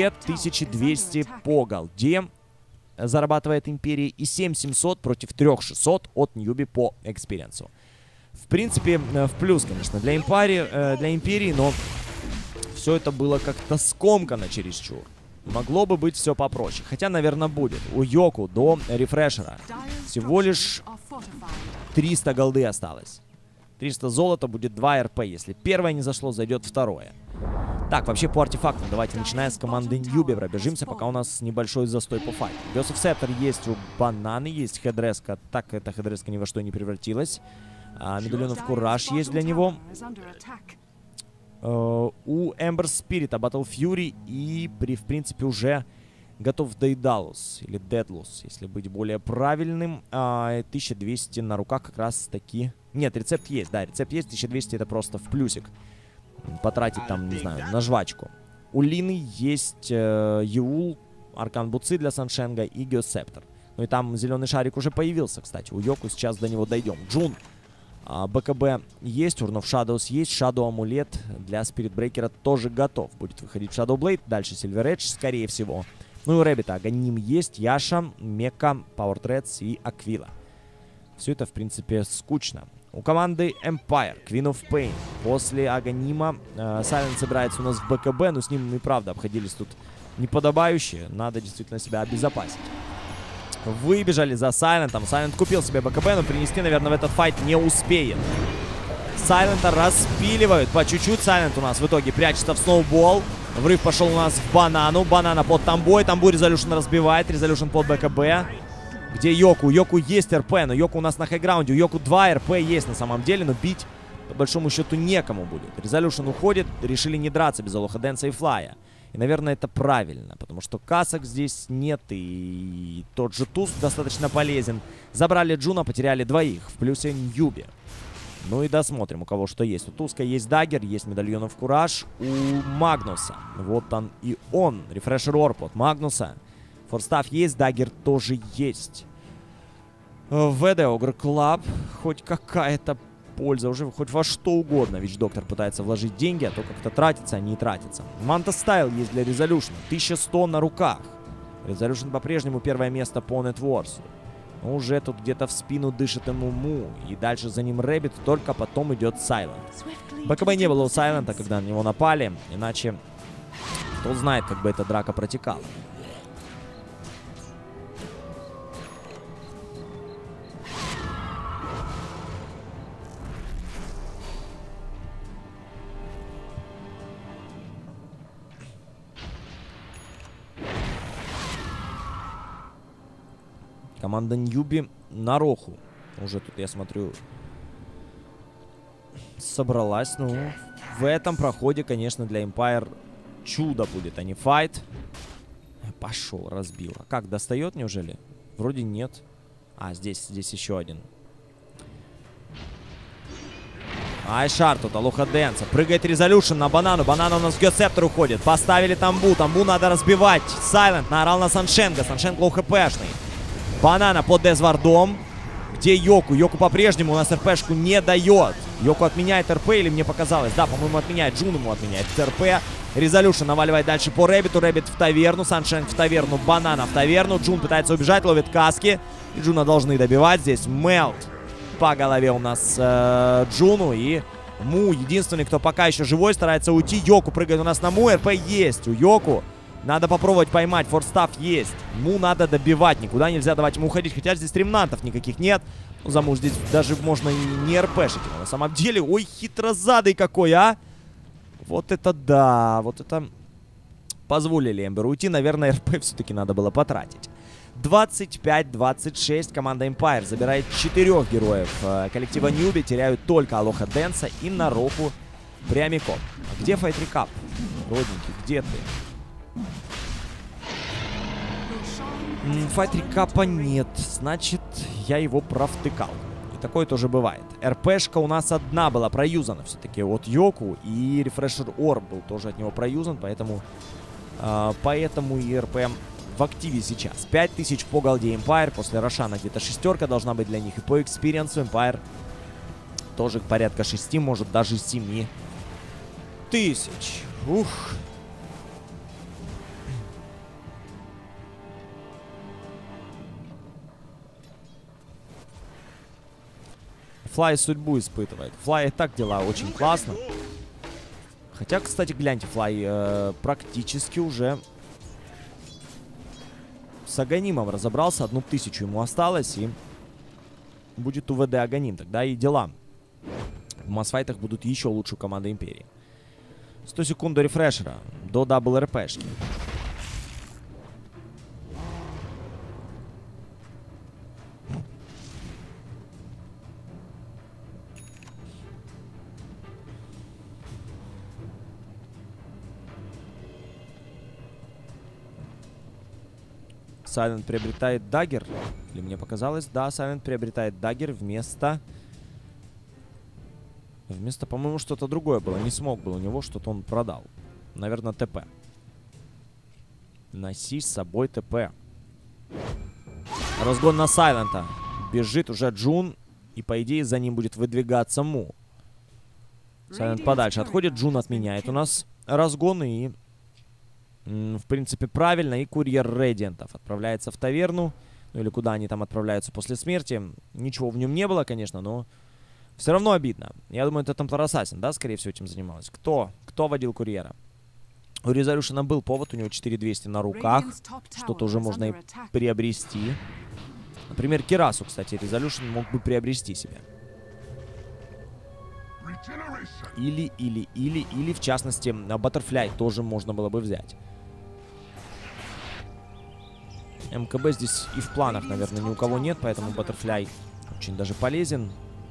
2200 по голде зарабатывает Империя и 7700 против 3600 от Ньюби по экспириенсу. В принципе, в плюс, конечно, для Империи, но все это было как-то скомкано чересчур. Могло бы быть все попроще. Хотя, наверное, будет. У Йоку до рефрешера всего лишь 300 голды осталось. 300 золота, будет 2 РП. Если первое не зашло, зайдет второе. Так, вообще по артефактам давайте, начиная с команды Ньюби, пробежимся, пока у нас небольшой застой по файту. Биосов Септор есть у Бананы, есть хедреска. Так, эта хедреска ни во что не превратилась. Медальонов Кураж есть для него. У Эмбер Спирита Батл Фьюри и, в принципе, уже готов Дейдалус, или Дедлус, если быть более правильным. 1200 на руках как раз таки... Нет, рецепт есть, да, рецепт есть. 1200 это просто в плюсик. Потратить там, не знаю, на жвачку. У Лины есть Юул, Аркан Буци для Саншенга и Геосептор. Ну и там зеленый шарик уже появился, кстати. У Йоку сейчас до него дойдем. Джун. БКБ есть, Урн оф Шадоус есть. Shadow Амулет для Спиритбрейкера тоже готов. Будет выходить Shadow Blade. Дальше Silver Edge, скорее всего. Ну и у Рэббита Аганим есть, Яша, Мека, Power Threads и Аквила. Все это, в принципе, скучно. У команды Empire, Queen of Pain. После Аганима Сайлент собирается у нас в БКБ, но с ним и правда обходились тут неподобающе. Надо действительно себя обезопасить. Выбежали за Сайлентом. Сайлент купил себе БКБ, но принести, наверное, в этот файт не успеет. Сайлента распиливают по чуть-чуть. Сайлент у нас в итоге прячется в сноубол. Врыв пошел у нас в Банану. Банана под Тамбой. Тамбой Резолюшн разбивает. Резолюшн под БКБ. Где Йоку? У Йоку есть РП, но Йоку у нас на хайграунде. У Йоку 2 РП есть на самом деле, но бить по большому счету некому будет. Резолюшн уходит, решили не драться без Алоха Дэнса и Флая. И, наверное, это правильно, потому что касок здесь нет, и тот же Туз достаточно полезен. Забрали Джуна, потеряли двоих, в плюсе Ньюби. Ну и досмотрим, у кого что есть. У Туска есть даггер, есть медальонов Кураж. У Магнуса, вот он и он, рефрешер Орп от Магнуса. Форстав есть, даггер тоже есть. ВД Огр Клаб. Хоть какая-то польза уже, хоть во что угодно. Вич Доктор пытается вложить деньги, а то как-то тратится, а не тратится. Манта Стайл есть для Резолюшна. 1100 на руках. Резолюшн по-прежнему первое место по нетворсу. Но уже тут где-то в спину дышит ему Му. И дальше за ним Рэббит, только потом идет Сайлент. БКБ не было у Сайлента, когда на него напали. Иначе кто знает, как бы эта драка протекала. Команда Ньюби на Роху. Уже тут, я смотрю, собралась. Ну, в этом проходе, конечно, для Empire чудо будет, а не файт. Пошел, разбил. А как, достает, неужели? Вроде нет. А, здесь еще один. Айшар тут, Алоха Дэнса. Прыгает Резолюшн на Банану. Банана у нас в Геосептор уходит. Поставили Тамбу. Тамбу надо разбивать. Сайлент наорал на Саншенга. Саншенг лоу хпшный. Банана под Дезвардом. Где Йоку? Йоку по-прежнему у нас РПшку не дает. Йоку отменяет РП или мне показалось? Да, по-моему, отменяет. Джун ему отменяет РП. Резолюшн наваливает дальше по Рэббиту. Рэббит в таверну. Саншайн в таверну. Банана в таверну. Джун пытается убежать, ловит каски. И Джуна должны добивать здесь. Мелт по голове у нас Джуну. И Му, единственный, кто пока еще живой, старается уйти. Йоку прыгает у нас на Му. РП есть у Йоку. Надо попробовать поймать. Форстав есть. Му надо добивать. Никуда нельзя давать ему уходить. Хотя здесь ремнантов никаких нет. Ну, за Му здесь даже можно и не РПшить. На самом деле, ой, хитрозадый какой, а! Вот это да. Вот это позволили Эмберу уйти. Наверное, РП все-таки надо было потратить. 25-26. Команда Empire забирает 4 героев коллектива Ньюби. Теряют только Алоха Дэнса и Нароху прямиком. А где Fight Recap? Родненький, где ты? Fight Recap'а нет. Значит, я его провтыкал. И такое тоже бывает. РПшка у нас одна была проюзана все-таки от Йоку. И Refresher Orb был тоже от него проюзан. Поэтому и РП в активе сейчас. 5000 по голде Empire. После Рошана где-то 6 должна быть для них. И по экспириенсу Empire тоже порядка 6, может даже 7 тысяч. Ух. Флай судьбу испытывает. Флай и так дела очень классно. Хотя, кстати, гляньте, Флай практически уже с Аганимом разобрался. 1000 ему осталось. И будет УВД Аганим. Тогда и дела в массфайтах будут еще лучше у команды Империи. 100 секунд до рефрешера. До дабл РПшки. Silent приобретает даггер. Или мне показалось? Да, Silent приобретает даггер вместо... по-моему, что-то другое было. Не смог был у него, что-то он продал. Наверное, ТП. Носи с собой ТП. Разгон на Сайлента. Бежит уже Джун. И, по идее, за ним будет выдвигаться Му. Сайлент подальше отходит. Джун отменяет у нас разгон. И, в принципе, правильно. И курьер Рэдиантов отправляется в таверну. Ну, или куда они там отправляются после смерти. Ничего в нем не было, конечно, но... Все равно обидно. Я думаю, это Темплар Ассасин, да, скорее всего, этим занималась. Кто водил курьера? У Резолюшена был повод, у него 4200 на руках. Что-то уже можно и приобрести. Например, Кирасу, кстати, Резолюшен мог бы приобрести себе. Или, в частности, Баттерфляй тоже можно было бы взять. МКБ здесь и в планах, наверное, ни у кого нет, поэтому Баттерфляй очень даже полезен.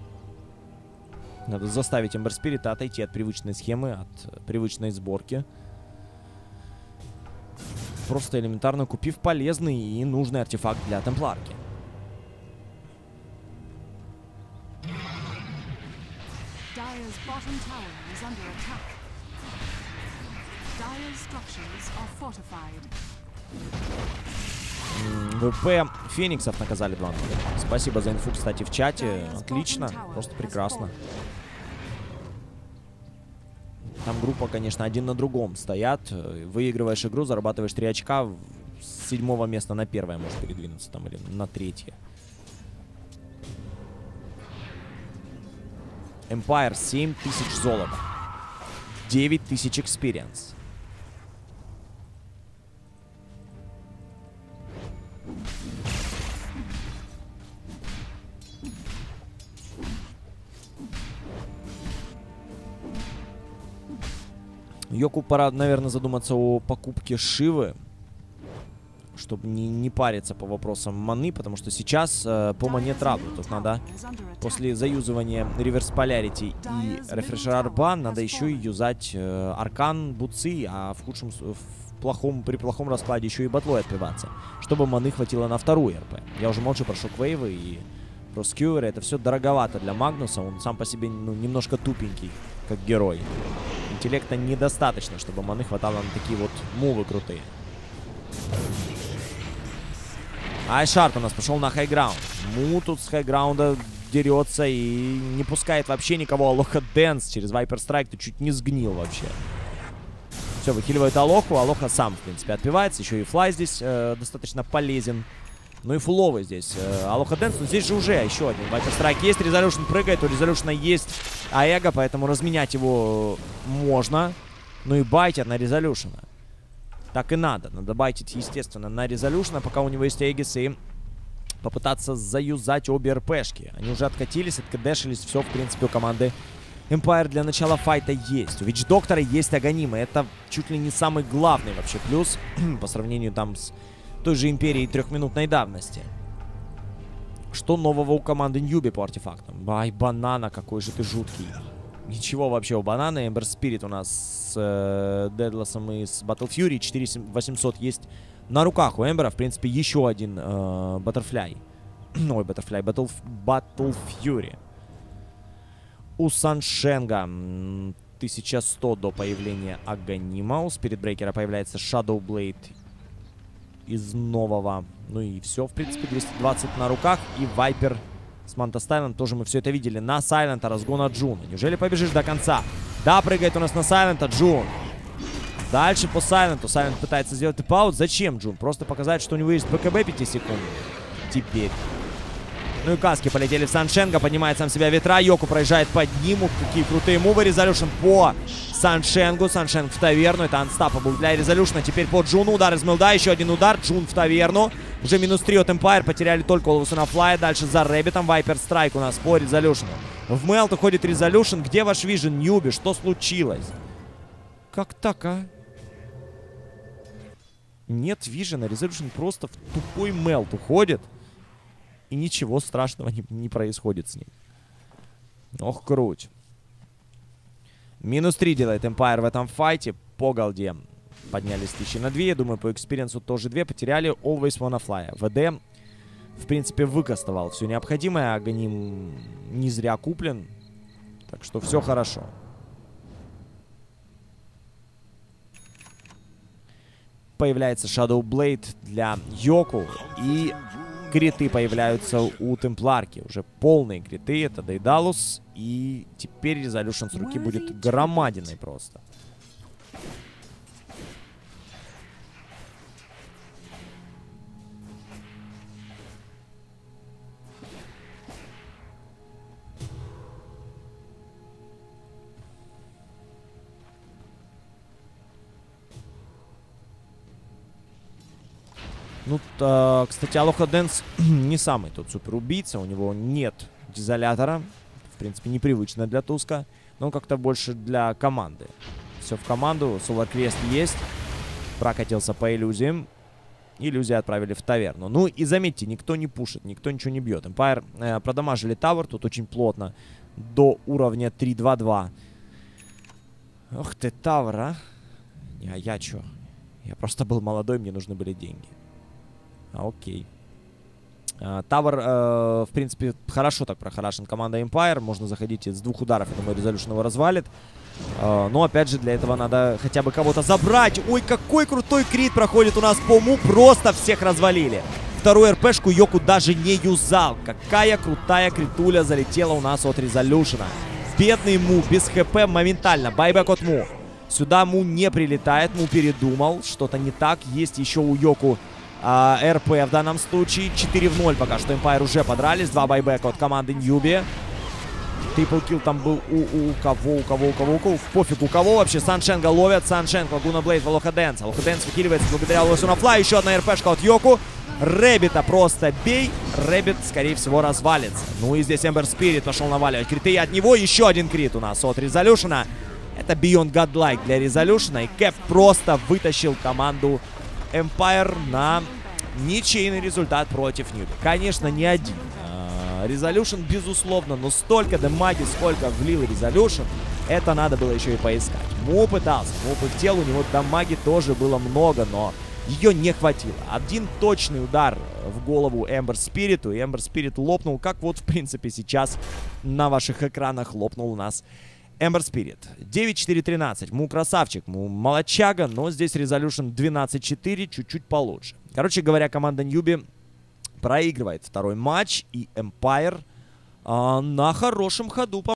Надо заставить Эмбер Спирита отойти от привычной схемы, от привычной сборки. Просто элементарно купив полезный и нужный артефакт для темпларки. ВП Фениксов наказали 2-0. Спасибо за инфу, кстати, в чате. Отлично, просто прекрасно. Там группа, конечно, один на другом стоят. Выигрываешь игру, зарабатываешь 3 очка. С 7-го места на 1-е можешь передвинуться там, или на 3-е. Empire 7000 золота. 9000 experience. Йоку пора, наверное, задуматься о покупке Шивы, чтобы не париться по вопросам маны, потому что сейчас по мане травлю. Тут надо после заюзывания Реверс Полярити и Рефрешер Арбан надо еще и юзать Аркан, Буцы, а при плохом раскладе еще и батлой отпиваться, чтобы маны хватило на вторую РП. Я уже молчу про Шоквейвы и про Скьюеры. Это все дороговато для Магнуса. Он сам по себе немножко тупенький, как герой. Интеллекта недостаточно, чтобы маны хватало на такие вот мувы крутые. Айшард у нас пошел на хайграунд. Му тут с хайграунда дерется и не пускает вообще никого. Алоха Дэнс через Вайпер Страйк. Ты чуть не сгнил вообще. Все, выхиливает Алоху. Алоха сам, в принципе, отбивается. Еще и Флай здесь достаточно полезен. Ну и фуловый здесь. Алоха Дэнс, но здесь же уже еще один. Вайпер Страйк есть, Резолюшн прыгает. У Резолюшна есть Аэго, поэтому разменять его можно. Ну и байтер на Резолюшна. Так и надо. Надо байтить, естественно, на Резолюшна, пока у него есть Эгис, и попытаться заюзать обе РПшки. Они уже откатились, откадешились. Все, в принципе, у команды Empire для начала файта есть. У Вич-доктора есть Аганимы. Это чуть ли не самый главный вообще плюс по сравнению там с той же Империей трехминутной давности. Что нового у команды Ньюби по артефактам? Ай, Банана, какой же ты жуткий. Ничего вообще у Банана. Эмбер Спирит у нас с Дедласом и с Battle Fury. 4800 есть на руках у Эмбера. В принципе, еще один Баттерфляй. Ой, Баттерфляй. Battle Fury. У Саншенга 1100 до появления Аганима. У Спиритбрейкера появляется Shadow Blade из нового. Ну и все, в принципе, 220 на руках. И Вайпер с Манта Стайлом. Тоже мы все это видели. На Сайлента разгон от Джуна. Неужели побежишь до конца? Да, прыгает у нас на Сайлента Джун. Дальше по Сайленту. Сайлент пытается сделать тип-аут. Зачем Джун? Просто показать, что у него есть БКБ 5 секунд. Теперь. Ну и каски полетели в Саншенга. Поднимает сам себя ветра. Йоку проезжает под ним. Какие крутые мувы. Резолюшн по Саншенгу. Саншенг в таверну. Это Unstoppable для Резолюшна. Теперь по Джуну. Удар из Мелда. Еще один удар. Джун в таверну. Уже минус 3 от Empire. Потеряли только Олвуса на флае. Дальше за Рэббитом. Вайпер Страйк у нас по Резолюшну. В Мелт уходит Резолюшн. Где ваш вижен, Ньюби? Что случилось? Как так, а? Нет вижена. Резолюшн просто в тупой Мелт уходит. И ничего страшного не происходит с ним. Ох, круть. Минус 3 делает Empire в этом файте. По голде поднялись 1000 на 2. Я думаю, по экспириенсу тоже 2. Потеряли Always Wanna Fly. ВД, в принципе, выкастовал все необходимое. Аганим не зря куплен. Так что все хорошо. Появляется Shadow Blade для Йоку. И криты появляются у Темпларки. Уже полные криты. Это Дейдалус. И теперь Резолюшн с руки будет громадиной просто. Ну, кстати, Алоха Дэнс не самый тот суперубийца. У него нет дизолятора. В принципе, непривычно для Туска. Но как-то больше для команды. Все в команду. Solar Crest есть. Прокатился по иллюзиям. Иллюзии отправили в таверну. Ну и заметьте, никто не пушит, никто ничего не бьет. Empire продамажили Тавер. Тут очень плотно. До уровня 3-2-2. Ох ты, Тавер, а. А я чё? Я просто был молодой, мне нужны были деньги. Окей. Тавер, в принципе, хорошо так прохарашен команда Empire. Можно заходить с 2 ударов, я думаю, Резолюшн его развалит. Но, опять же, для этого надо хотя бы кого-то забрать. Ой, какой крутой крит проходит у нас по Му. Просто всех развалили. Вторую РПшку Йоку даже не юзал. Какая крутая критуля залетела у нас от Резолюшна. Бедный Му, без ХП моментально. Байбэк от Му. Сюда Му не прилетает. Му передумал. Что-то не так. Есть еще у Йоку РП в данном случае. 4-0 пока что Empire уже подрались. 2 байбека от команды Ньюби. Трипл-килл там был у кого? Пофиг у кого вообще. Саншенга ловят. Саншенг, Лагуна Блейд, Алоха Дэнс. Алоха Дэнс выкидывается благодаря Лосу на флай. Еще одна РПшка от Йоку. Рэббита просто бей. Рэббит, скорее всего, развалится. Ну и здесь Эмбер Спирит пошел наваливать криты от него. Еще один крит у нас от Резолюшна. Это Beyond Godlike для Резолюшна. И Кэп просто вытащил команду Empire на ничейный результат против Ньюби. Конечно, не один. Резолюшн, безусловно, но столько дамаги, сколько влил Резолюшн, это надо было еще и поискать. Му пытался, Му пыхтел, у него дамаги тоже было много, но ее не хватило. Один точный удар в голову Эмбер Спириту, и Эмбер Спирит лопнул, как вот, в принципе, сейчас на ваших экранах лопнул у нас Эмбер Спирит. 9-4-13. Му красавчик, Му молодчага, но здесь Резолюшн 12-4, чуть-чуть получше. Короче говоря, команда Ньюби проигрывает второй матч. И Empire на хорошем ходу.